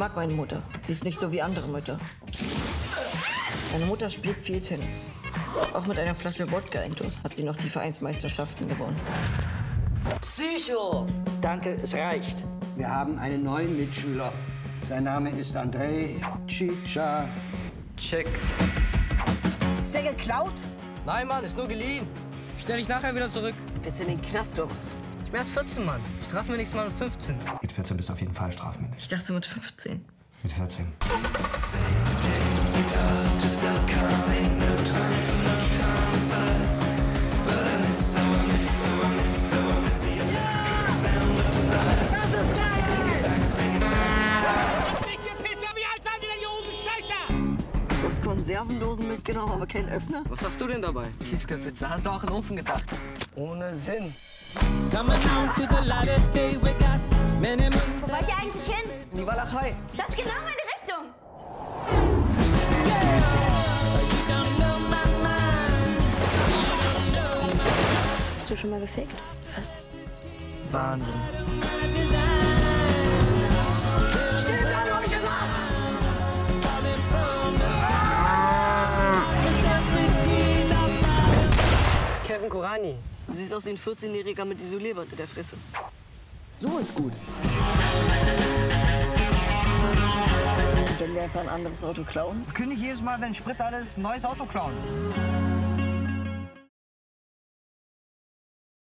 mag meine Mutter. Sie ist nicht so wie andere Mütter. Meine Mutter spielt viel Tennis. Auch mit einer Flasche Wodka intus hat sie noch die Vereinsmeisterschaften gewonnen. Psycho! Danke, es reicht. Wir haben einen neuen Mitschüler. Sein Name ist Andrei Chicha. Check. Ist der geklaut? Nein, Mann, ist nur geliehen. Stell dich nachher wieder zurück. Willst du in den Knast oder was? Ich bin erst 14, Mann. Strafen wir nächstes Mal mit 15. Mit 14 bist du auf jeden Fall strafmündig. Ich dachte mit 15. Mit 14. Das ist geil! Du hast Konservendosen mitgenommen, aber keinen Öffner? Was hast du denn dabei? Tiefkühlpizza. Hast du auch in den Ofen gedacht? Ohne Sinn. Wo wollt ihr eigentlich hin? In die Walachei. Das ist genau meine Richtung. Hast du schon mal gefickt? Was? Wahnsinn. Stehen bleiben, hab ich gesagt! Kevin Kurani. Du siehst aus wie ein 14-Jähriger mit Isolierband in der Fresse. So ist gut. Wenn wir einfach ein anderes Auto klauen? Wir können nicht jedes Mal, wenn Sprit alles, ein neues Auto klauen.